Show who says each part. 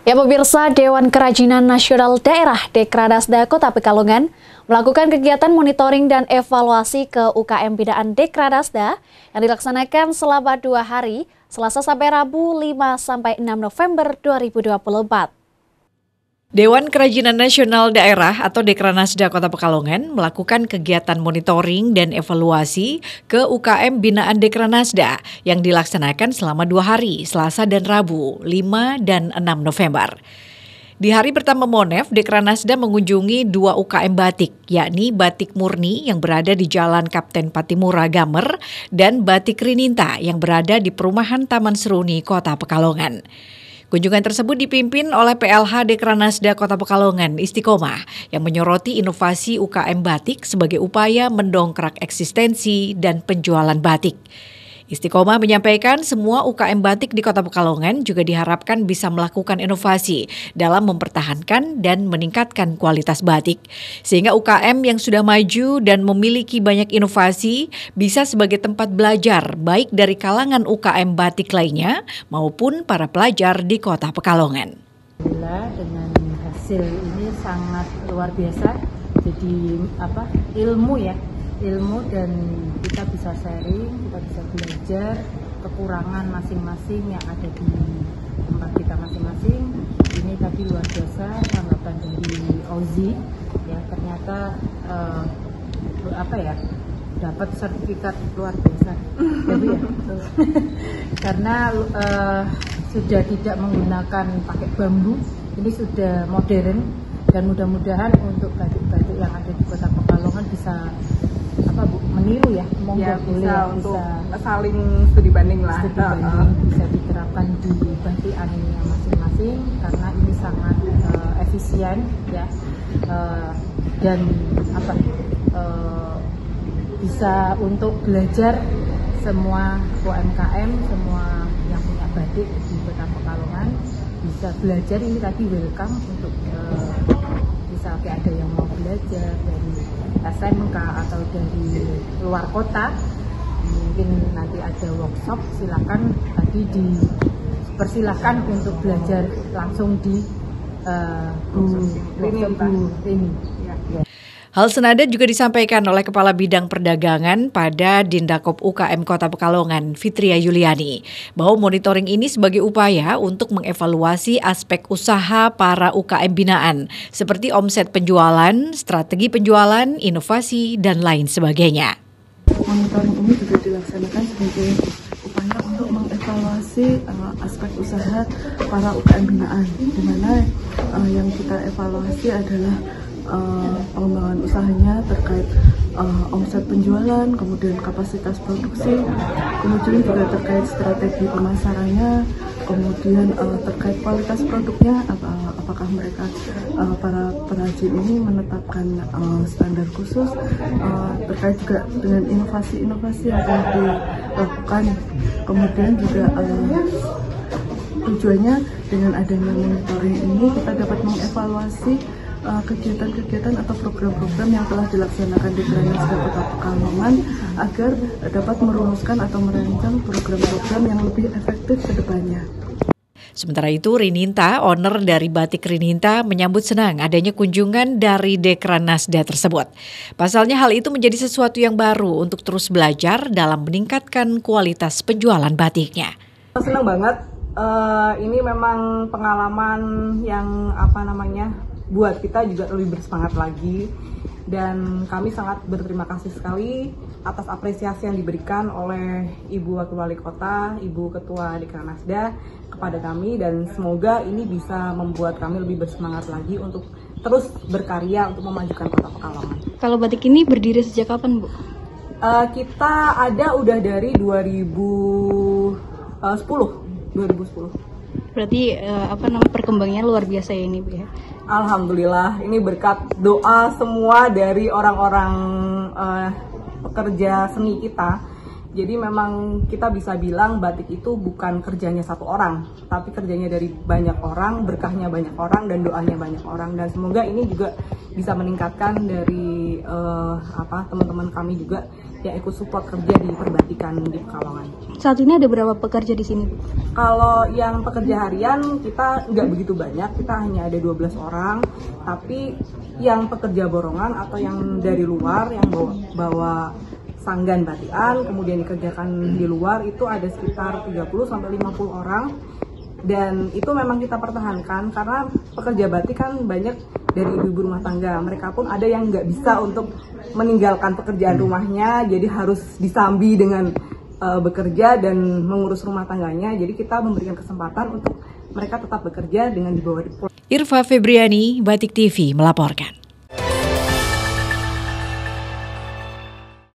Speaker 1: Ya pemirsa, Dewan Kerajinan Nasional Daerah Dekranasda Kota Pekalongan melakukan kegiatan monitoring dan evaluasi ke UKM binaan Dekranasda yang dilaksanakan selama 2 hari, Selasa sampai Rabu 5-6 November 2024. Dewan Kerajinan Nasional Daerah atau Dekranasda Kota Pekalongan melakukan kegiatan monitoring dan evaluasi ke UKM binaan Dekranasda yang dilaksanakan selama 2 hari, Selasa dan Rabu, 5 dan 6 November. Di hari pertama Monef, Dekranasda mengunjungi 2 UKM batik, yakni Batik Murni yang berada di Jalan Kapten Patimura Gamer dan Batik Rininta yang berada di Perumahan Taman Seruni Kota Pekalongan. Kunjungan tersebut dipimpin oleh PLH Dekranasda Kota Pekalongan, Istiqomah, yang menyoroti inovasi UKM batik sebagai upaya mendongkrak eksistensi dan penjualan batik. Istiqomah menyampaikan semua UKM batik di Kota Pekalongan juga diharapkan bisa melakukan inovasi dalam mempertahankan dan meningkatkan kualitas batik. Sehingga UKM yang sudah maju dan memiliki banyak inovasi bisa sebagai tempat belajar baik dari kalangan UKM batik lainnya maupun para pelajar di Kota Pekalongan.
Speaker 2: Alhamdulillah dengan hasil ini sangat luar biasa. Jadi ilmu dan kita bisa sharing, kita bisa belajar kekurangan masing-masing yang ada di tempat kita masing-masing. Ini tadi luar biasa tanggapan dari Ozi, ya ternyata dapat sertifikat luar biasa. Jadi ya, karena sudah tidak menggunakan pakai bambu, ini sudah modern dan mudah-mudahan untuk batik-batik yang ada di Kota Pekalongan bisa meniru ya,
Speaker 3: bisa untuk saling studi banding lah.
Speaker 2: Bisa diterapkan di batikannya masing-masing karena ini sangat efisien ya, dan bisa untuk belajar semua UMKM, semua yang punya batik di Kota Pekalongan bisa belajar. Ini tadi welcome untuk bisa ada yang mau belajar dari SMK atau dari luar kota, mungkin nanti ada workshop, silakan tadi dipersilahkan untuk belajar langsung di workshop ini.
Speaker 1: Hal senada juga disampaikan oleh Kepala Bidang Perdagangan pada Dindakop UKM Kota Pekalongan, Fitria Yuliani, bahwa monitoring ini sebagai upaya untuk mengevaluasi aspek usaha para UKM binaan, seperti omset penjualan, strategi penjualan, inovasi, dan lain sebagainya.
Speaker 4: Monitoring ini juga dilaksanakan sebagai upaya untuk mengevaluasi aspek usaha para UKM binaan, di mana yang kita evaluasi adalah pengembangan usahanya terkait omset penjualan, kemudian kapasitas produksi, kemudian juga terkait strategi pemasarannya, kemudian terkait kualitas produknya, apakah mereka para perajin ini menetapkan standar khusus, terkait juga dengan inovasi-inovasi yang telah dilakukan, kemudian juga tujuannya dengan adanya monitoring ini kita dapat mengevaluasi kegiatan-kegiatan atau program-program yang telah dilaksanakan di Dekranasda Kota Pekalongan agar dapat merumuskan atau merancang program-program yang lebih efektif ke depannya.
Speaker 1: Sementara itu, Rininta, owner dari Batik Rininta, menyambut senang adanya kunjungan dari Dekranasda tersebut. Pasalnya hal itu menjadi sesuatu yang baru untuk terus belajar dalam meningkatkan kualitas penjualan batiknya.
Speaker 3: Senang banget, ini memang pengalaman yang buat kita juga lebih bersemangat lagi, dan kami sangat berterima kasih sekali atas apresiasi yang diberikan oleh Ibu Wakil Wali Kota, Ibu Ketua Dekranasda kepada kami, dan semoga ini bisa membuat kami lebih bersemangat lagi untuk terus berkarya untuk memajukan Kota Pekalongan.
Speaker 5: Kalau batik ini berdiri sejak kapan, Bu?
Speaker 3: Kita ada udah dari 2010.
Speaker 5: Berarti perkembangannya luar biasa ya ini, Bu ya?
Speaker 3: Alhamdulillah, ini berkat doa semua dari orang-orang pekerja seni kita. Jadi memang kita bisa bilang batik itu bukan kerjanya satu orang, tapi kerjanya dari banyak orang, berkahnya banyak orang, dan doanya banyak orang. Dan semoga ini juga bisa meningkatkan dari teman-teman kami juga yang ikut support kerja di perbatikan di Pekalongan.
Speaker 5: Saat ini ada berapa pekerja di sini, Bu?
Speaker 3: Kalau yang pekerja harian kita nggak begitu banyak, kita hanya ada 12 orang. Tapi yang pekerja borongan atau yang dari luar yang bawa sanggan batikan kemudian dikerjakan di luar itu ada sekitar 30-50 orang. Dan itu memang kita pertahankan karena pekerja batik kan banyak dari ibu-ibu rumah tangga. Mereka pun ada yang nggak bisa untuk meninggalkan pekerjaan rumahnya, jadi harus disambi dengan bekerja dan mengurus rumah tangganya. Jadi kita memberikan kesempatan untuk mereka tetap bekerja dengan di bawah.
Speaker 6: Irva Febriani, Batik TV melaporkan.